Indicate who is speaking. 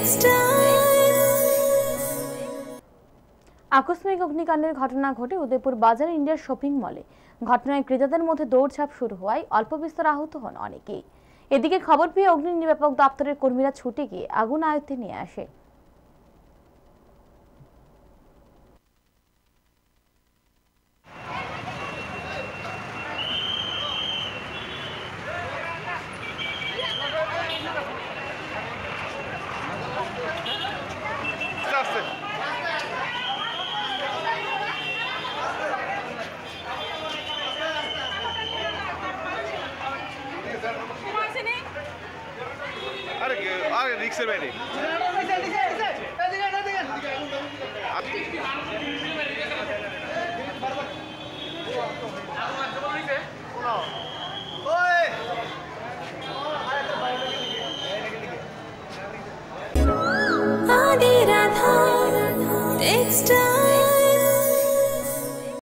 Speaker 1: আকস্মিক অগ্নিকাণ্ডের ঘটনা ঘটে উদয়পুর বাজার ইন্ডিয়ার শপিং মলে। ঘটনায় ক্রেতাদের মধ্যে দৌড়ঝাঁপ শুরু হওয়ায় অল্প বিস্তর আহত হন অনেকেই। এদিকে খবর পেয়ে অগ্নি নির্বাপক দপ্তরের কর্মীরা ছুটে গিয়ে আগুন আয়ত্তে নিয়ে আসে।
Speaker 2: আরে রিক্সের বাইরে
Speaker 3: Adi Radha Textile